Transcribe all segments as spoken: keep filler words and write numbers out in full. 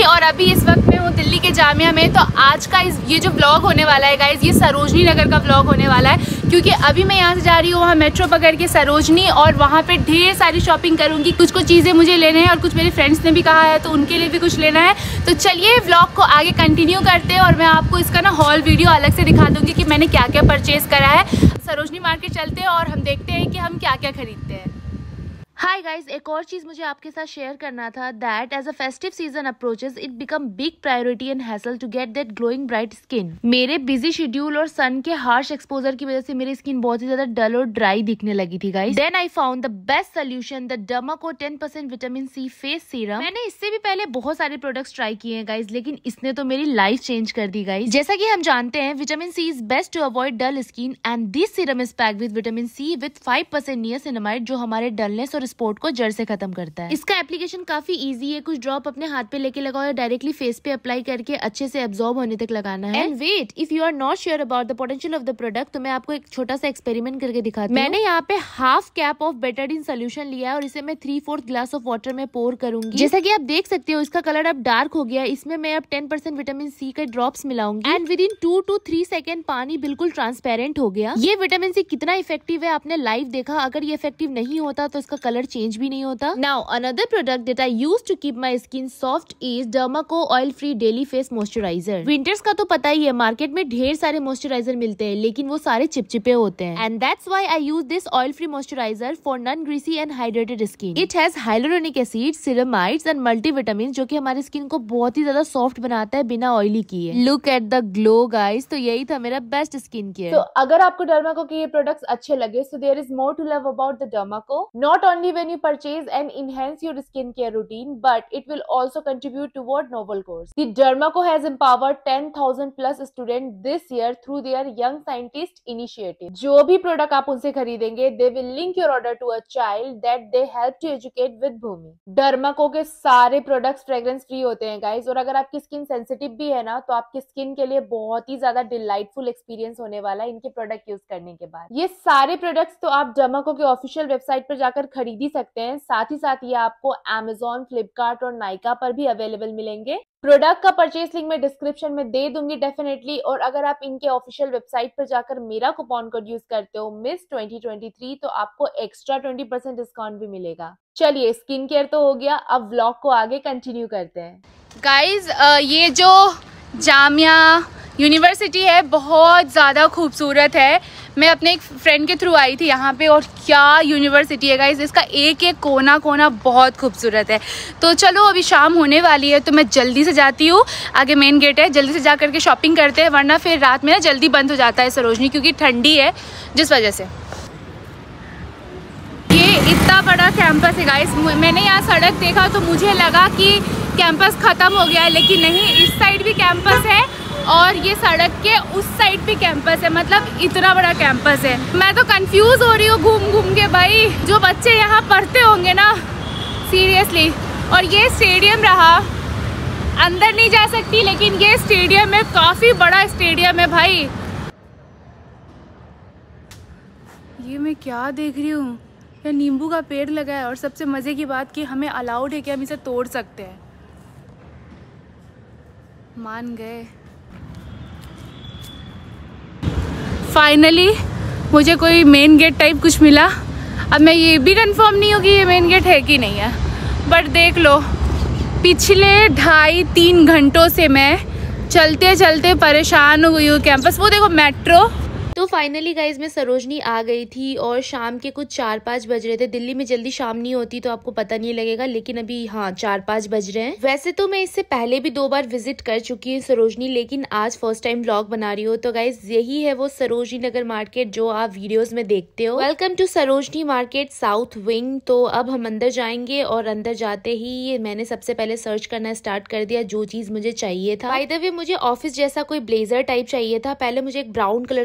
और अभी इस वक्त मैं हूँ दिल्ली के जामिया में। तो आज का इस ये जो व्लॉग होने वाला है गाइज, ये सरोजनी नगर का व्लॉग होने वाला है, क्योंकि अभी मैं यहाँ से जा रही हूँ वहाँ मेट्रो पकड़ के सरोजनी, और वहाँ पे ढेर सारी शॉपिंग करूँगी। कुछ कुछ चीज़ें मुझे लेने हैं और कुछ मेरे फ्रेंड्स ने भी कहा है तो उनके लिए भी कुछ लेना है। तो चलिए व्लॉग को आगे कंटिन्यू करते हैं और मैं आपको इसका ना हॉल वीडियो अलग से दिखा दूँगी कि मैंने क्या क्या परचेज़ करा है। सरोजनी मार्केट चलते हैं और हम देखते हैं कि हम क्या क्या खरीदते हैं। हाय गाइज, एक और चीज मुझे आपके साथ शेयर करना था that as a festive season approaches it become big priority and hassle to get that glowing bright skin. मेरे बिजी शेड्यूल और सन के हार्श एक्सपोजर की वजह से मेरी स्किन बहुत ही ज्यादा डल और ड्राई दिखने लगी थी guys. Then I found the best solution, the Dermaco ten percent vitamin C face serum. मैंने इससे भी पहले बहुत सारे प्रोडक्ट्स ट्राई किए हैं गाइज, लेकिन इसने तो मेरी लाइफ चेंज कर दी गाइज। जैसा कि हम जानते हैं vitamin C is best to avoid dull skin and this serum is packed with vitamin C with five percent niacinamide, जो हमारे डलनेस और स्पॉट को जड़ से खत्म करता है। इसका एप्लीकेशन काफी इजी है, कुछ ड्रॉप अपने हाथ पे लेके लगाओ या डायरेक्टली फेस पे अप्लाई करके अच्छे से एब्जॉर्ब होने तक लगाना है। And wait, if you are not sure about the potential of the product, तो मैं आपको एक छोटा सा एक्सपेरिमेंट करके दिखाती हूँ। मैंने यहाँ पे half cap of Betadine solution लिया है और इसे मैं three fourth glass of water में पोर करूंगी। जैसा कि आप देख सकते हो इसका कलर अब डार्क हो गया। इसमें मैं अब टेन परसेंट विटामिन सी के ड्रॉप्स मिलाऊंगी and within two to three second पानी बिल्कुल ट्रांसपेरेंट हो गया। ये विटामिन सी कितना इफेक्टिव है आपने लाइव देखा। अगर ये इफेक्टिव नहीं होता तो इसका कलर चेंज भी नहीं होता। Now another product that I use to keep my skin soft is Dermaco Oil Free Daily Face Moisturizer। Winters का तो पता ही है, मार्केट में ढेर सारे मॉइस्चराइजर मिलते हैं लेकिन वो सारे चिपचिपे होते हैं। And that's why I use this oil free moisturiser for non greasy and hydrated skin. It has hyaluronic acid, ceramides and multivitamin, जो कि हमारी स्किन को बहुत ही ज्यादा सॉफ्ट बनाता है बिना ऑयली किए। Look at the glow guys. तो यही था मेरा बेस्ट स्किन केयर। तो अगर आपको डर्माको के ये प्रोडक्ट्स अच्छे लगे, so there is more to love about the Dermaco. Not only when you purchase and enhance your skincare routine, but it will also contribute toward novel cause. The Dermaco has empowered ten thousand plus students this year through their Young Scientist Initiative. जो भी product आप उनसे खरीदेंगे, they will link your order to a child that they help to educate with Bhumi. Dermaco के सारे products fragrance free होते हैं guys, और अगर आपकी स्किन सेंसिटिव भी है ना, तो आपकी स्किन के लिए बहुत ही ज्यादा डिलाइटफुल एक्सपीरियंस होने वाला है इनके प्रोडक्ट यूज करने के बाद। ये सारे प्रोडक्ट्स तो आप Dermaco के ऑफिशियल वेबसाइट पर जाकर खरीद ही सकते हैं। साथ ही साथ ये आपको Amazon, फ्लिपकार्ट और नाइका पर भी अवेलेबल मिलेंगे। प्रोडक्ट का परचेस लिंक मैं डिस्क्रिप्शन में दे दूंगी डेफिनेटली। और अगर आप इनके ऑफिशियल वेबसाइट पर जाकर मेरा कूपन कोड यूज करते हो मिस ट्वेंटी ट्वेंटी थ्री, तो आपको एक्स्ट्रा ट्वेंटी परसेंट डिस्काउंट भी मिलेगा। चलिए स्किन केयर तो हो गया, अब व्लॉग को आगे कंटिन्यू करते हैं। गाइज ये जो जामिया यूनिवर्सिटी है बहुत ज़्यादा खूबसूरत है। मैं अपने एक फ्रेंड के थ्रू आई थी यहाँ पे, और क्या यूनिवर्सिटी है गाइस, इसका एक एक कोना कोना बहुत खूबसूरत है। तो चलो अभी शाम होने वाली है तो मैं जल्दी से जाती हूँ, आगे मेन गेट है, जल्दी से जा करके शॉपिंग करते हैं, वरना फिर रात में ना जल्दी बंद हो जाता है सरोजनी, क्योंकि ठंडी है जिस वजह से। ये इतना बड़ा कैंपस है गाइस। मैंने यहाँ सड़क देखा तो मुझे लगा कि कैंपस ख़त्म हो गया है, लेकिन नहीं, इस साइड भी कैंपस है और ये सड़क के उस साइड भी कैंपस है। मतलब इतना बड़ा कैंपस है। मैं तो कंफ्यूज हो रही हूँ घूम घूम के भाई। जो बच्चे यहाँ पढ़ते होंगे ना, सीरियसली। और ये स्टेडियम रहा, अंदर नहीं जा सकती, लेकिन ये स्टेडियम है, काफ़ी बड़ा स्टेडियम है भाई। ये मैं क्या देख रही हूँ, ये नींबू का पेड़ लगा है, और सबसे मज़े की बात कि हमें अलाउड है कि हम इसे तोड़ सकते हैं। मान गए। फाइनली मुझे कोई मेन गेट टाइप कुछ मिला। अब मैं ये भी कंफर्म नहीं हूँ कि ये मेन गेट है कि नहीं है, बट देख लो पिछले ढाई तीन घंटों से मैं चलते चलते परेशान हो गई हूँ। कैंपस वो देखो, मेट्रो। तो फाइनली गाइज मैं सरोजनी आ गई थी और शाम के कुछ चार पाँच बज रहे थे। दिल्ली में जल्दी शाम नहीं होती तो आपको पता नहीं लगेगा, लेकिन अभी हाँ चार पाँच बज रहे हैं। वैसे तो मैं इससे पहले भी दो बार विजिट कर चुकी हूँ सरोजनी, लेकिन आज फर्स्ट टाइम व्लॉग बना रही हूँ। तो गाइज यही है वो सरोजनी नगर मार्केट जो आप वीडियोज में देखते हो। Welcome to Sarojini market south wing. तो अब हम अंदर जाएंगे और अंदर जाते ही मैंने सबसे पहले सर्च करना स्टार्ट कर दिया जो चीज मुझे चाहिए था। बाय द वे मुझे ऑफिस जैसा कोई ब्लेजर टाइप चाहिए था। पहले मुझे एक ब्राउन कलर का बहुत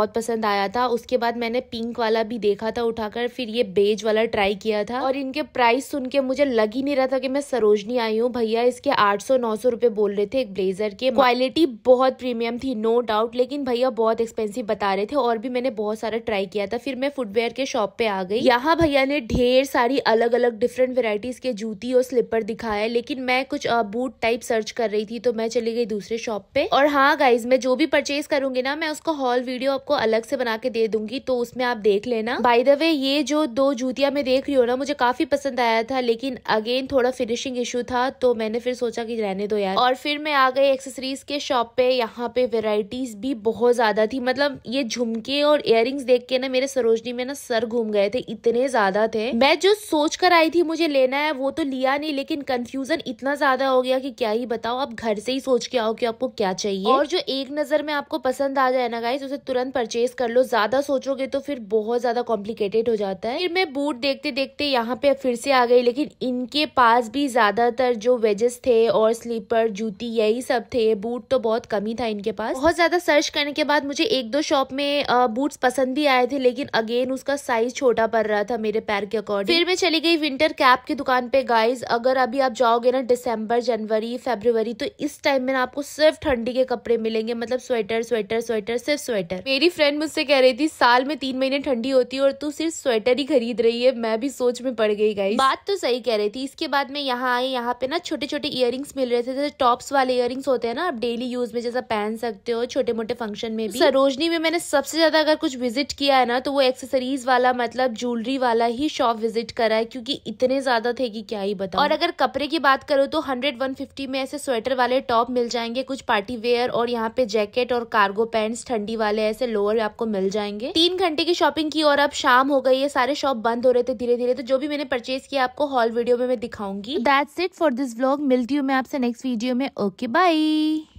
बहुत पसंद आया था। उसके बाद मैंने पिंक वाला भी देखा था उठाकर, फिर ये बेज वाला ट्राई किया था और इनके प्राइस सुन के मुझे लग ही नहीं रहा था कि मैं सरोजनी आई हूँ। भैया इसके आठ सौ नौ सौ रुपए बोल रहे थे एक ब्लेजर के। क्वालिटी बहुत प्रीमियम थी नो डाउट, लेकिन भैया बहुत एक्सपेंसिव बता रहे थे और भी मैंने बहुत सारा ट्राई किया था। फिर मैं फुटवेयर के शॉप पे आ गई। यहाँ भैया ने ढेर सारी अलग अलग डिफरेंट वेराइटीज के जूती और स्लीपर दिखाया, लेकिन मैं कुछ बूट टाइप सर्च कर रही थी तो मैं चली गई दूसरे शॉप पे। और हाँ गाइज, मैं जो भी परचेज करूंगी ना, मैं उसका हॉल वीडियो आपको अलग से बना के दे दूंगी, तो उसमें आप देख लेना। बाय द वे, ये जो दो जूतियां मैं देख रही हूँ ना, मुझे काफी पसंद आया था, लेकिन अगेन थोड़ा फिनिशिंग इशू था, तो मैंने फिर सोचा कि रहने दो यार। और फिर मैं आ गई एक्सेसरीज के शॉप पे। यहाँ पे वेराइटीज भी बहुत ज्यादा थी, मतलब ये झुमके और इयररिंग्स देख के ना मेरे सरोजनी में ना सर घूम गए थे, इतने ज्यादा थे। मैं जो सोच कर आई थी मुझे लेना है वो तो लिया नहीं, लेकिन कंफ्यूजन इतना ज्यादा हो गया कि क्या ही बताओ। आप घर से ही सोच के आओ कि आपको क्या चाहिए, और जो एक नजर में आपको पसंद आ जाए ना गाइस, उसे तुरंत परचेज कर लो। ज्यादा सोचोगे तो फिर बहुत ज्यादा कॉम्प्लिकेटेड हो जाता है। फिर मैं बूट देखते देखते यहाँ पे फिर से आ गई, लेकिन इनके पास भी ज्यादातर जो वेजेस थे और स्लीपर जूती यही सब थे, बूट तो बहुत कम ही था इनके पास। बहुत ज्यादा सर्च करने के बाद मुझे एक दो शॉप में बूट्स पसंद भी आए थे, लेकिन अगेन उसका साइज छोटा पड़ रहा था मेरे पैर के अकॉर्डिंग। फिर मैं चली गई विंटर कैप की दुकान पे। गाइज, अगर अभी आप जाओगे ना दिसंबर, जनवरी, फरवरी, तो इस टाइम में ना आपको सिर्फ ठंडी के कपड़े मिलेंगे, मतलब स्वेटर स्वेटर स्वेटर सिर्फ स्वेटर। मेरी फ्रेंड मुझसे कह रही थी साल में तीन महीने ठंडी होती है और तू सिर्फ स्वेटर ही खरीद रही है। मैं भी सोच में पड़ गई गाइस, बात तो सही कह रही थी। इसके बाद में यहाँ आई, यहाँ पे ना छोटे छोटे इयररिंग्स मिल रहे थे, जैसे टॉप्स वाले इयररिंग्स होते हैं ना, आप डेली यूज में जैसा पहन सकते हो, छोटे मोटे फंक्शन में भी। सरोजनी में मैंने सबसे ज्यादा अगर कुछ विजिट किया है ना, तो वो एक्सेसरीज वाला, मतलब ज्वेलरी वाला ही शॉप विजिट करा है, क्योंकि इतने ज्यादा थे कि क्या ही बताऊं। और अगर कपड़े की बात करो तो हंड्रेड वन फिफ्टी में ऐसे स्वेटर वाले टॉप मिल जाएंगे, कुछ पार्टी वेयर, और यहाँ पे जैकेट और कार्गो पैंट्स ठंडी वाले ऐसे लोअर आपको मिल जाएंगे। तीन घंटे की शॉपिंग की और अब शाम हो गई है, सारे शॉप बंद हो रहे थे धीरे धीरे, तो जो भी मैंने परचेज किया आपको हॉल वीडियो में मैं दिखाऊंगी। That's it for this vlog. मिलती हूँ मैं आपसे नेक्स्ट वीडियो में। Okay bye.